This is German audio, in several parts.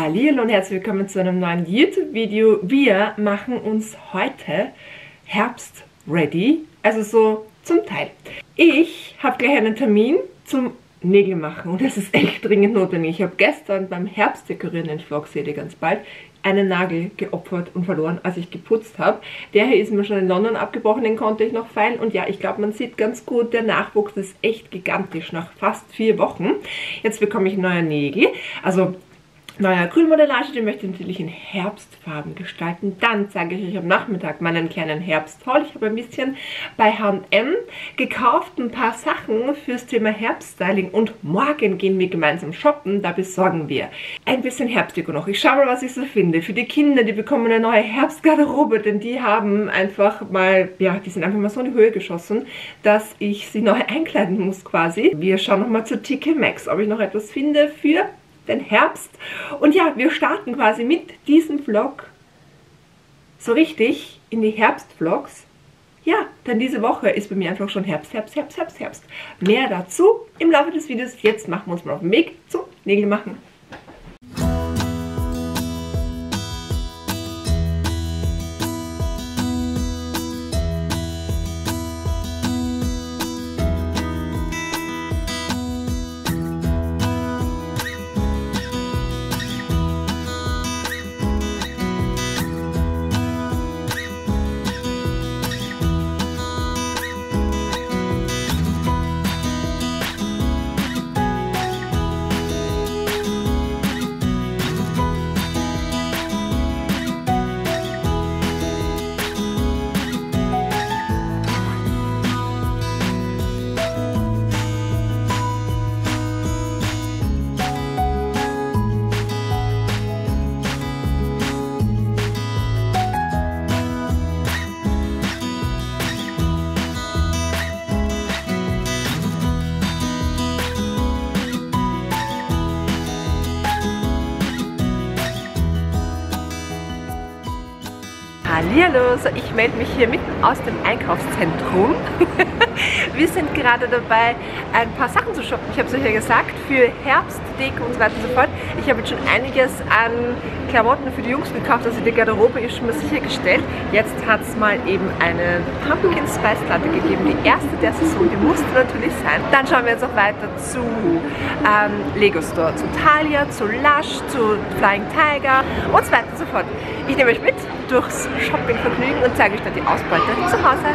Hallihallo und herzlich willkommen zu einem neuen YouTube-Video. Wir machen uns heute Herbst ready, also so zum Teil. Ich habe gleich einen Termin zum Nägel machen und das ist echt dringend notwendig. Ich habe gestern beim Herbstdekorieren, den Vlog seht ihr ganz bald, einen Nagel geopfert und verloren, als ich geputzt habe. Der hier ist mir schon in London abgebrochen, den konnte ich noch feilen. Und ja, ich glaube, man sieht ganz gut, der Nachwuchs ist echt gigantisch nach fast 4 Wochen. Jetzt bekomme ich neue Nägel, also neue Acrylmodellage, die möchte ich natürlich in Herbstfarben gestalten. Dann zeige ich euch am Nachmittag meinen kleinen Herbsthaul. Ich habe ein bisschen bei H&M gekauft, ein paar Sachen fürs Thema Herbststyling und morgen gehen wir gemeinsam shoppen, da besorgen wir ein bisschen Herbstdeko noch. Ich schaue mal, was ich so finde. Für die Kinder, die bekommen eine neue Herbstgarderobe, denn die haben einfach mal, ja, die sind einfach mal so in die Höhe geschossen, dass ich sie neu einkleiden muss quasi. Wir schauen nochmal zu TK Maxx, ob ich noch etwas finde für den Herbst. Und ja, wir starten quasi mit diesem Vlog so richtig in die Herbstvlogs. Ja, denn diese Woche ist bei mir einfach schon Herbst. Mehr dazu im Laufe des Videos. Jetzt machen wir uns mal auf den Weg zum Nägel machen. Hallihallo, so ich melde mich hier mitten aus dem Einkaufszentrum. Wir sind gerade dabei, ein paar Sachen zu shoppen. Ich habe es euch ja gesagt, für Herbstdeko und so weiter und so fort. Ich habe jetzt schon einiges an Klamotten für die Jungs gekauft, also die Garderobe ist schon mal sichergestellt. Jetzt hat es mal eben eine Pumpkin Spice Latte gegeben, die erste der Saison, die musste natürlich sein. Dann schauen wir jetzt noch weiter zu Lego Store, zu Thalia, zu Lush, zu Flying Tiger und so weiter und so fort. Ich nehme euch mit durchs Shoppingvergnügen und zeige euch dann die Ausbeute zu Hause.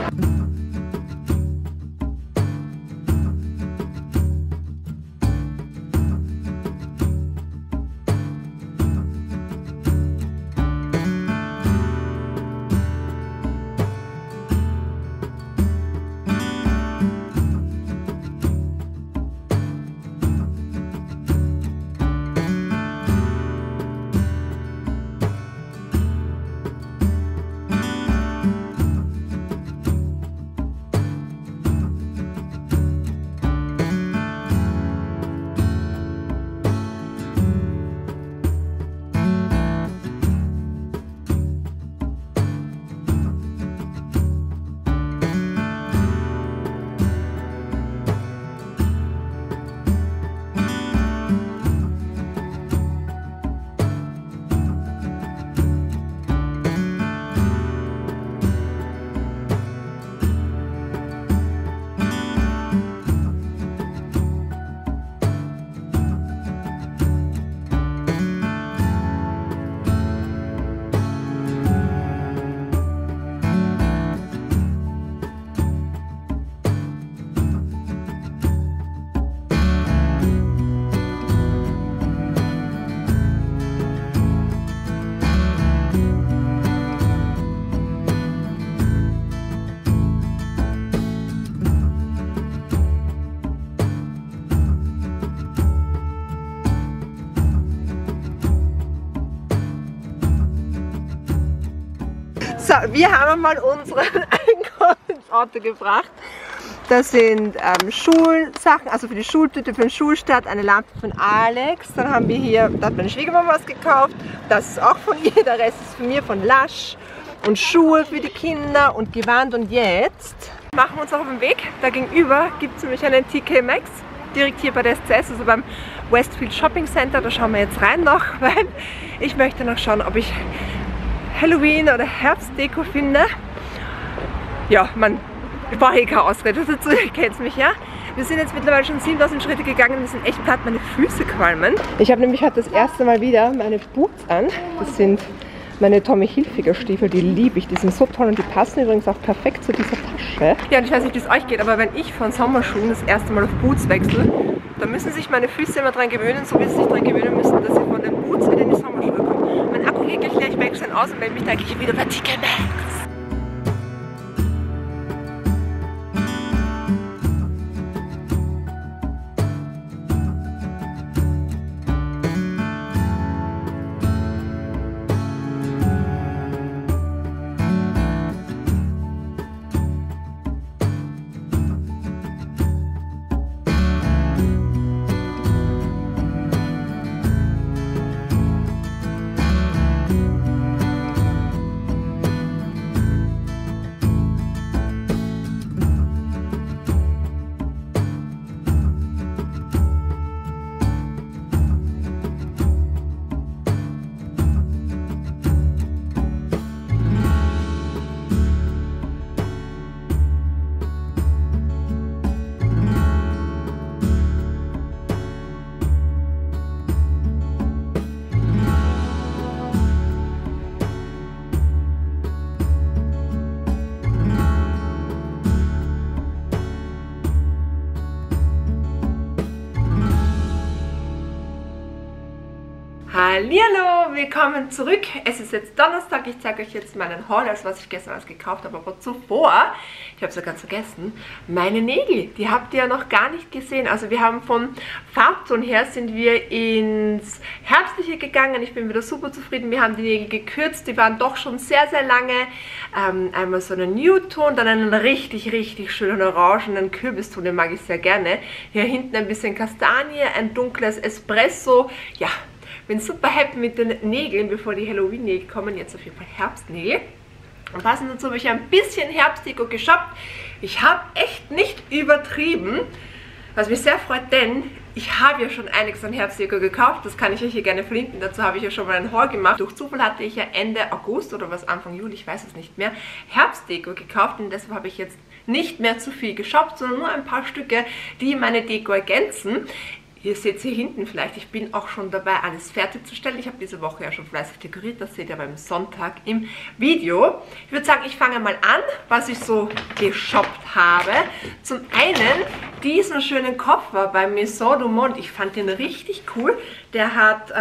So, wir haben mal unseren Einkauf ins Auto gebracht. Das sind Schulsachen, also für die Schultüte, für den Schulstart, eine Lampe von Alex. Dann haben wir hier, da hat meine Schwiegermama was gekauft. Das ist auch von ihr, der Rest ist von mir, von Lush. Und Schuhe für die Kinder und Gewand. Und jetzt machen wir uns auch auf den Weg. Da gegenüber gibt es nämlich einen TK Maxx, direkt hier bei der SCS, also beim Westfield Shopping Center. Da schauen wir jetzt rein noch, weil ich möchte noch schauen, ob ich Halloween oder Herbstdeko finde. Ja, ich brauche eh keine Ausrede dazu, ihr kennt mich ja. Wir sind jetzt mittlerweile schon 7000 Schritte gegangen, wir sind echt platt, meine Füße qualmen. Ich habe nämlich heute das erste Mal wieder meine Boots an. Das sind meine Tommy Hilfiger Stiefel, die liebe ich. Die sind so toll und die passen übrigens auch perfekt zu dieser Tasche. Ja, und ich weiß nicht, wie es euch geht, aber wenn ich von Sommerschuhen das erste Mal auf Boots wechsle, dann müssen sich meine Füße immer dran gewöhnen, so wie sie sich dran gewöhnen müssen, dass sie von den Boots wieder in die Sommerschuhe kommen. Mein Akku geht gleich, ich wechsle ihn aus und melde mich da gleich wieder bei TK Maxx. Hallihallo, willkommen zurück. Es ist jetzt Donnerstag, ich zeige euch jetzt meinen Haul, also was ich gestern alles gekauft habe, aber zuvor, ich habe es ja ganz vergessen, meine Nägel, die habt ihr ja noch gar nicht gesehen. Also wir haben vom Farbton her sind wir ins Herbstliche gegangen, ich bin wieder super zufrieden, wir haben die Nägel gekürzt, die waren doch schon sehr, sehr lange. Einmal so einen Nude-Ton, dann einen richtig, richtig schönen orangenen Kürbiston, den mag ich sehr gerne. Hier hinten ein bisschen Kastanie, ein dunkles Espresso, ja. Bin super happy mit den Nägeln, bevor die Halloween-Nägel kommen. Jetzt auf jeden Fall Herbstnägel. Und passend dazu habe ich ein bisschen Herbstdeko geshoppt. Ich habe echt nicht übertrieben, was mich sehr freut, denn ich habe ja schon einiges an Herbstdeko gekauft. Das kann ich euch hier gerne verlinken. Dazu habe ich ja schon mal einen Haul gemacht. Durch Zufall hatte ich ja Ende August oder was Anfang Juli, ich weiß es nicht mehr, Herbstdeko gekauft. Und deshalb habe ich jetzt nicht mehr zu viel geshoppt, sondern nur ein paar Stücke, die meine Deko ergänzen. Ihr seht hier hinten vielleicht, ich bin auch schon dabei, alles fertigzustellen. Ich habe diese Woche ja schon fleißig dekoriert, das seht ihr beim Sonntag im Video. Ich würde sagen, ich fange mal an, was ich so geshoppt habe. Zum einen diesen schönen Koffer bei Maison du Monde. Ich fand den richtig cool. Der hat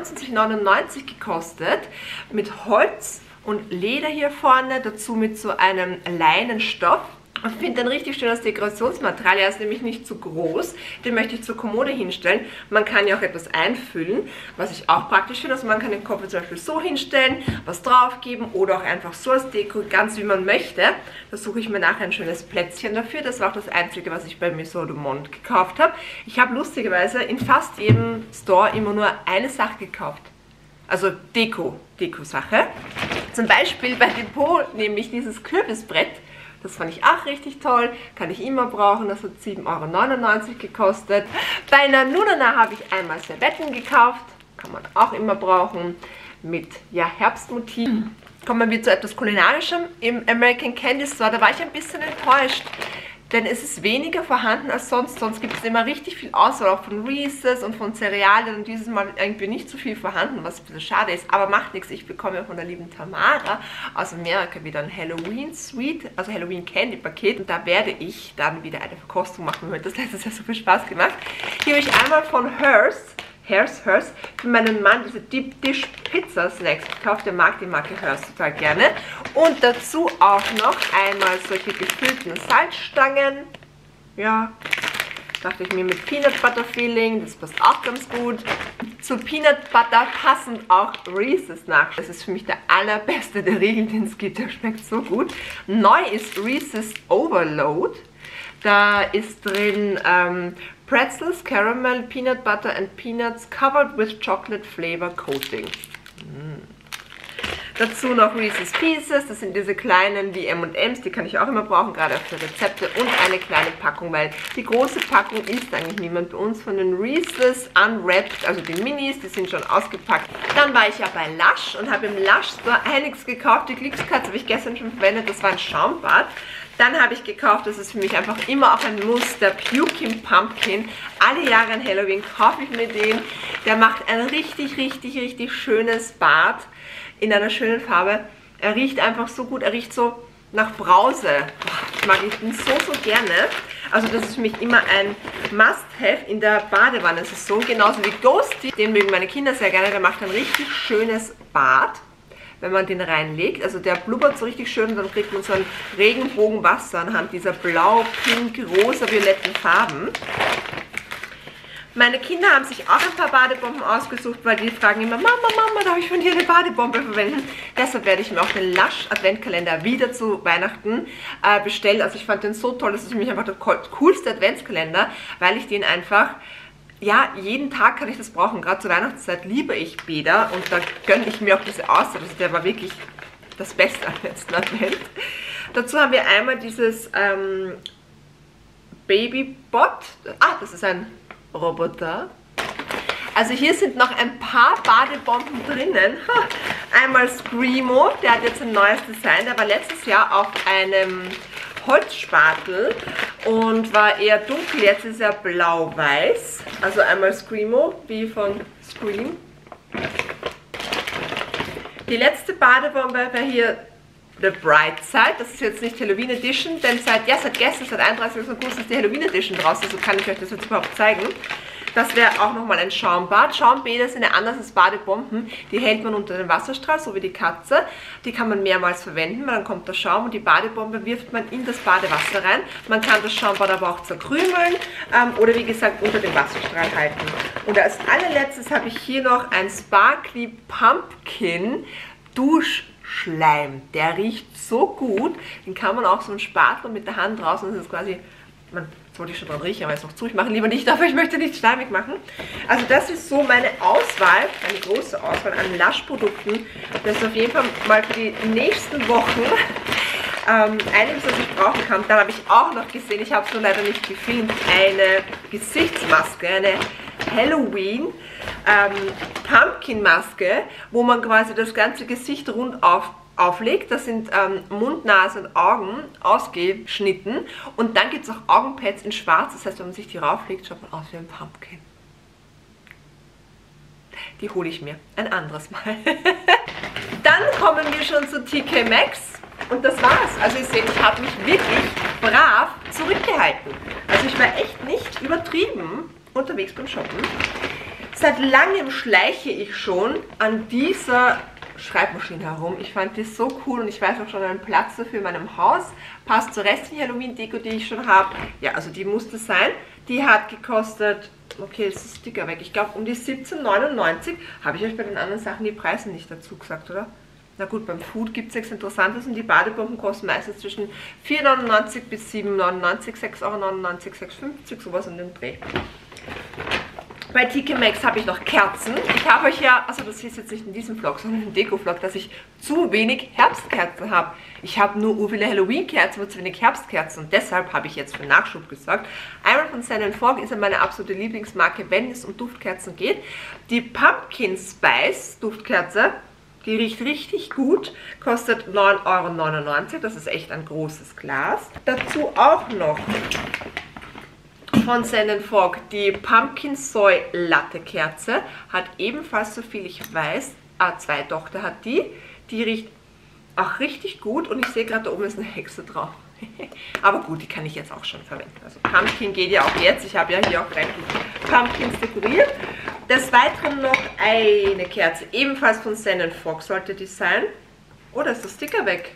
29,99 gekostet, mit Holz und Leder hier vorne, dazu mit so einem Leinenstoff. Ich finde den richtig schön als Dekorationsmaterial. Er ist nämlich nicht zu groß. Den möchte ich zur Kommode hinstellen. Man kann ja auch etwas einfüllen, was ich auch praktisch finde. Also man kann den Koffer zum Beispiel so hinstellen, was draufgeben oder auch einfach so als Deko, ganz wie man möchte. Da suche ich mir nachher ein schönes Plätzchen dafür. Das war auch das Einzige, was ich bei Maison du Monde gekauft habe. Ich habe lustigerweise in fast jedem Store immer nur eine Sache gekauft. Also Deko-Sache. Zum Beispiel bei Depot, nämlich dieses Kürbisbrett. Das fand ich auch richtig toll, kann ich immer brauchen, das hat 7,99 € gekostet. Bei Nanunana habe ich einmal Servetten gekauft, kann man auch immer brauchen, mit ja, Herbstmotiven. Kommen wir zu etwas Kulinarischem im American Candy Store, da war ich ein bisschen enttäuscht. Denn es ist weniger vorhanden als sonst. Sonst gibt es immer richtig viel Auswahl, auch von Reese's und von Cerealien. Und dieses Mal irgendwie nicht so viel vorhanden, was ein bisschen schade ist. Aber macht nichts, ich bekomme ja von der lieben Tamara aus Amerika wieder ein Halloween Sweet, also Halloween Candy Paket. Und da werde ich dann wieder eine Verkostung machen. Mir hat das letztes Jahr so viel Spaß gemacht. Hier habe ich einmal von Hearst für meinen Mann diese Deep Dish Pizza Snacks gekauft. Der mag die Marke Hearst total gerne. Und dazu auch noch einmal solche gefüllten Salzstangen. Ja, dachte ich mir mit Peanut Butter Filling. Das passt auch ganz gut. Zu Peanut Butter passend auch Reese's nach. Das ist für mich der allerbeste der Riegel, den es gibt. Der schmeckt so gut. Neu ist Reese's Overload. Da ist drin Pretzels, Caramel, Peanut Butter and Peanuts covered with chocolate flavor coating. Dazu noch Reese's Pieces, das sind diese kleinen wie M&M's, die kann ich auch immer brauchen, gerade auch für Rezepte. Und eine kleine Packung, weil die große Packung isst eigentlich niemand bei uns, von den Reese's Unwrapped, also die Minis, die sind schon ausgepackt. Dann war ich ja bei Lush und habe im Lush Store einiges gekauft. Die Glückskatze habe ich gestern schon verwendet, das war ein Schaumbad. Dann habe ich gekauft, das ist für mich einfach immer auch ein Muss, der Pumpkin Pumpkin. Alle Jahre an Halloween kaufe ich mir den. Der macht ein richtig, richtig, richtig schönes Bad in einer schönen Farbe. Er riecht einfach so gut, er riecht so nach Brause. Ich mag ihn so, so gerne. Also das ist für mich immer ein Must-Have in der Badewanne. Es ist so, genauso wie Ghosty, den mögen meine Kinder sehr gerne. Der macht ein richtig schönes Bad, wenn man den reinlegt. Also der blubbert so richtig schön und dann kriegt man so ein Regenbogenwasser anhand dieser blau, pink, rosa, violetten Farben. Meine Kinder haben sich auch ein paar Badebomben ausgesucht, weil die fragen immer, Mama, Mama, darf ich von dir eine Badebombe verwenden? Deshalb werde ich mir auch den Lush Adventkalender wieder zu Weihnachten bestellen. Also ich fand den so toll, das ist für mich einfach der coolste Adventskalender, weil ich den einfach, ja, jeden Tag kann ich das brauchen. Gerade zur Weihnachtszeit liebe ich Bäder und da gönne ich mir auch diese Auszeit. Also der war wirklich das Beste am letzten Advent. Dazu haben wir einmal dieses Babybot. Das ist ein Roboter. Also hier sind noch ein paar Badebomben drinnen. Einmal Screamo, der hat jetzt ein neues Design. Der war letztes Jahr auf einem Holzspatel und war eher dunkel. Jetzt ist er blau-weiß. Also einmal Screamo, wie von Scream. Die letzte Badebombe wäre hier The Bright Side. Das ist jetzt nicht Halloween Edition, denn seit gestern, seit 31. August ist die Halloween Edition draußen, also kann ich euch das jetzt überhaupt zeigen. Das wäre auch nochmal ein Schaumbad. Schaumbäder sind ja anders als Badebomben. Die hält man unter den Wasserstrahl, so wie die Katze. Die kann man mehrmals verwenden, weil dann kommt der Schaum und die Badebombe wirft man in das Badewasser rein. Man kann das Schaumbad aber auch zerkrümeln oder wie gesagt unter dem Wasserstrahl halten. Und als allerletztes habe ich hier noch ein Sparkly Pumpkin Duschschleim. Der riecht so gut. Den kann man auch so einen Spatel mit der Hand draußen, das ist quasi, jetzt wollte ich schon dran riechen, aber jetzt noch zu. Ich mache lieber nicht, aber ich möchte nicht schleimig machen. Also das ist so meine Auswahl, eine große Auswahl an Lush-Produkten. Das ist auf jeden Fall mal für die nächsten Wochen einiges, was ich brauchen kann. Dann habe ich auch noch gesehen, ich habe es nur leider nicht gefilmt, eine Gesichtsmaske, eine Halloween Pumpkin Maske, wo man quasi das ganze Gesicht rund auflegt. Das sind Mund, Nase und Augen ausgeschnitten. Und dann gibt es auch Augenpads in schwarz. Das heißt, wenn man sich die rauflegt, schaut man aus wie ein Pumpkin. Die hole ich mir ein anderes Mal. Dann kommen wir schon zu TK Maxx. Und das war's. Also ihr seht, ich habe mich wirklich brav zurückgehalten. Also ich war echt nicht übertrieben unterwegs beim Shoppen. Seit langem schleiche ich schon an dieser Schreibmaschine herum. Ich fand die so cool und ich weiß auch schon einen Platz dafür in meinem Haus. Passt zur restlichen Halloween-Deko, die ich schon habe. Ja, also die musste sein. Die hat gekostet, okay, jetzt ist der Sticker weg, ich glaube um die 17,99. Habe ich euch bei den anderen Sachen die Preise nicht dazu gesagt, oder? Na gut, beim Food gibt es nichts Interessantes und die Badebomben kosten meistens zwischen 4,99 bis 7,99, 6,99 Euro, 6,50, sowas in dem Dreh. Bei TK Maxx habe ich noch Kerzen. Ich habe euch ja, also das ist jetzt nicht in diesem Vlog, sondern im Deko-Vlog, dass ich zu wenig Herbstkerzen habe. Ich habe nur viele Halloween-Kerzen, aber zu wenig Herbstkerzen. Und deshalb habe ich jetzt für Nachschub gesagt. Einmal von Sand & Fork ist ja meine absolute Lieblingsmarke, wenn es um Duftkerzen geht. Die Pumpkin Spice Duftkerze, die riecht richtig gut, kostet 9,99 Euro. Das ist echt ein großes Glas. Dazu auch noch von Sand & Fork die Pumpkin Soy Latte Kerze. Hat ebenfalls, so viel ich weiß, zwei Tochter hat die. Die riecht auch richtig gut und ich sehe gerade, da oben ist eine Hexe drauf. Aber gut, die kann ich jetzt auch schon verwenden. Also Pumpkin geht ja auch jetzt. Ich habe ja hier auch reichlich Pumpkins dekoriert. Des Weiteren noch eine Kerze, ebenfalls von Sand & Fork sollte die sein. Oh, da ist der Sticker weg.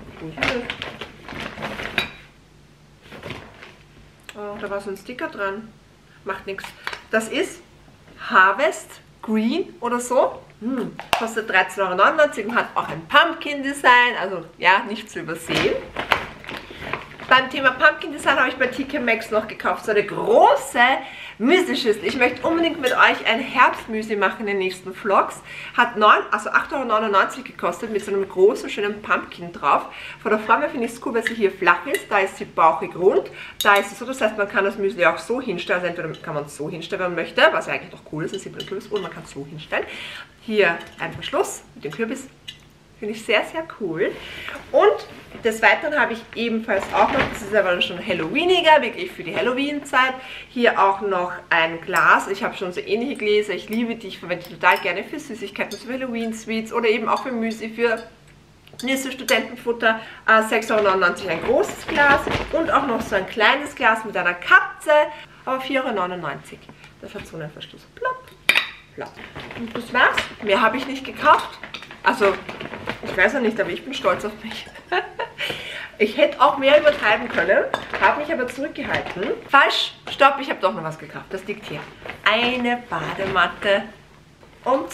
Oh, da war so ein Sticker dran. Macht nichts. Das ist Harvest Green oder so. Kostet 13,99 € und hat auch ein Pumpkin Design. Also ja, nicht zu übersehen. Beim Thema Pumpkin Design habe ich bei TK Maxx noch gekauft, so eine große Müsli-Schüssel. Ich möchte unbedingt mit euch ein Herbstmüsli machen in den nächsten Vlogs. Hat 8,99 € gekostet mit so einem großen, schönen Pumpkin drauf. Von der Form her finde ich es cool, weil sie hier flach ist. Da ist sie bauchig rund. Da ist es so, das heißt, man kann das Müsli auch so hinstellen. Also entweder kann man es so hinstellen, wenn man möchte, was ja eigentlich noch cool ist, ein Kürbis, oder man kann es so hinstellen. Hier ein Verschluss mit dem Kürbis. Finde ich sehr, sehr cool. Und des Weiteren habe ich ebenfalls auch noch, das ist aber schon Halloweeniger, wirklich für die Halloween-Zeit, hier auch noch ein Glas. Ich habe schon so ähnliche Gläser, ich liebe die, ich verwende die total gerne für Süßigkeiten, für Halloween-Sweets oder eben auch für Müsli, für Nüsse, Studentenfutter. 6,99 € ein großes Glas und auch noch so ein kleines Glas mit einer Katze, aber 4,99 €. Das hat so einen Verschluss. Plopp, plopp. Und das war's. Mehr habe ich nicht gekauft. Also, ich weiß ja nicht, aber ich bin stolz auf mich. Ich hätte auch mehr übertreiben können, habe mich aber zurückgehalten. Falsch, stopp, ich habe doch noch was gekauft. Das liegt hier. Eine Badematte um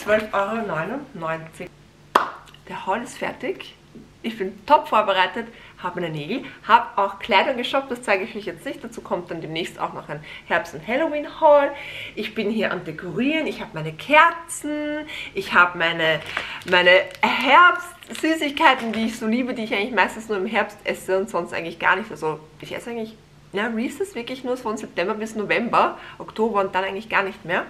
12,99 €. Der Haul ist fertig. Ich bin top vorbereitet, habe meine Nägel, habe auch Kleidung geshoppt, das zeige ich euch jetzt nicht. Dazu kommt dann demnächst auch noch ein Herbst- und Halloween-Haul. Ich bin hier am Dekorieren, ich habe meine Kerzen, ich habe meine Herbst-Süßigkeiten, die ich so liebe, die ich eigentlich meistens nur im Herbst esse und sonst eigentlich gar nicht. Also ich esse eigentlich Reese's wirklich nur von September bis November, Oktober und dann eigentlich gar nicht mehr.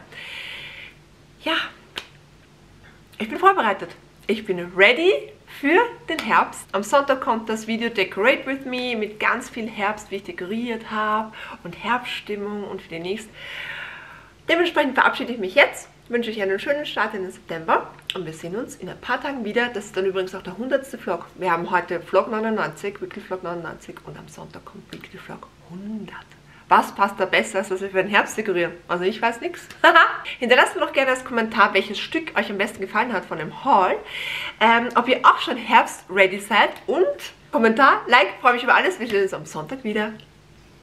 Ja, ich bin vorbereitet. Ich bin ready für den Herbst. Am Sonntag kommt das Video Decorate With Me mit ganz viel Herbst, wie ich dekoriert habe und Herbststimmung und für den nächsten. Dementsprechend verabschiede ich mich jetzt, wünsche euch einen schönen Start in den September und wir sehen uns in ein paar Tagen wieder. Das ist dann übrigens auch der 100. Vlog. Wir haben heute Vlog 99, Weekly Vlog 99 und am Sonntag kommt Weekly Vlog 100. Was passt da besser, als was wir für den Herbst dekorieren? Also ich weiß nichts. Hinterlasst mir doch gerne als Kommentar, welches Stück euch am besten gefallen hat von dem Haul. Ob ihr auch schon Herbst-ready seid und Kommentar, Like, freue mich über alles. Wir sehen uns am Sonntag wieder.